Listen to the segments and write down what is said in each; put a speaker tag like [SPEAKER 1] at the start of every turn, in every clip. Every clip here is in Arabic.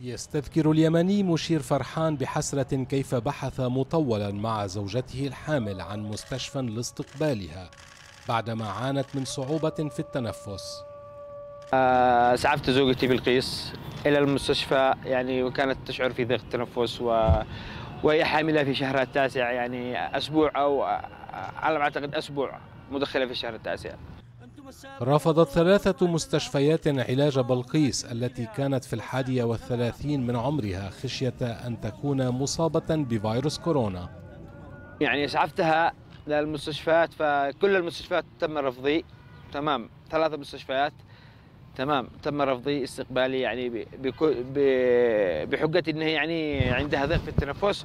[SPEAKER 1] يستذكر اليمني مشير فرحان بحسرة كيف بحث مطولا مع زوجته الحامل عن مستشفى لاستقبالها بعدما عانت من صعوبة في التنفس.
[SPEAKER 2] اسعفت زوجتي بلقيس إلى المستشفى وكانت تشعر في ضيق التنفس وهي حاملة في شهرها التاسع، أسبوع أو على ما أعتقد أسبوع مدخلة في الشهر التاسع.
[SPEAKER 1] رفضت 3 مستشفيات علاج بلقيس التي كانت في 31 من عمرها خشية أن تكون مصابة بفيروس كورونا.
[SPEAKER 2] اسعفتها للمستشفيات، فكل المستشفيات تم رفضي تمام. 3 مستشفيات تمام تم رفضي استقبالي بحجة أنه عندها ضيق في التنفس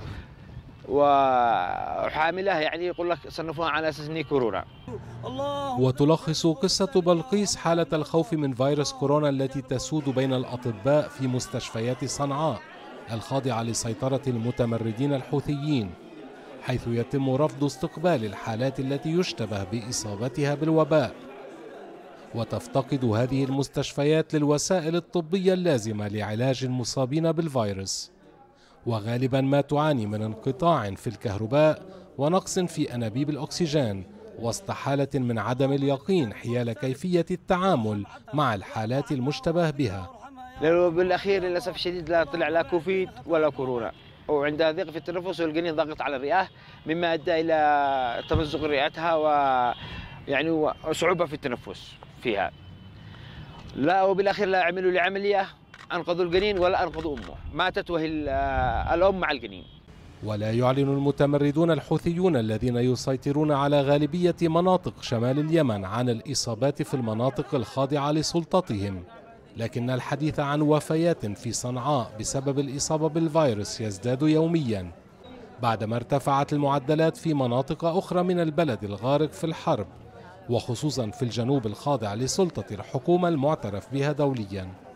[SPEAKER 2] وحاملة، يقول لك صنفوها على أساس أني كورونا.
[SPEAKER 1] وتلخص قصة بلقيس حالة الخوف من فيروس كورونا التي تسود بين الأطباء في مستشفيات صنعاء الخاضعة لسيطرة المتمردين الحوثيين، حيث يتم رفض استقبال الحالات التي يشتبه بإصابتها بالوباء. وتفتقد هذه المستشفيات للوسائل الطبية اللازمة لعلاج المصابين بالفيروس، وغالبا ما تعاني من انقطاع في الكهرباء ونقص في أنابيب الأكسجين، وسط حالة من عدم اليقين حيال كيفية التعامل مع الحالات المشتبه بها.
[SPEAKER 2] بالأخير للأسف الشديد لا طلع لا كوفيد ولا كورونا، وعندها ضيق في التنفس والجنين ضاغط على الرئة، مما أدى إلى تمزق رئتها وصعوبة في التنفس فيها. لا، وبالأخير لا عملوا لي عملية أنقذوا الجنين ولا أنقذوا أمه، ماتت وهي الأم مع الجنين.
[SPEAKER 1] ولا يعلن المتمردون الحوثيون الذين يسيطرون على غالبية مناطق شمال اليمن عن الإصابات في المناطق الخاضعة لسلطتهم، لكن الحديث عن وفيات في صنعاء بسبب الإصابة بالفيروس يزداد يوميا بعدما ارتفعت المعدلات في مناطق أخرى من البلد الغارق في الحرب، وخصوصا في الجنوب الخاضع لسلطة الحكومة المعترف بها دوليا.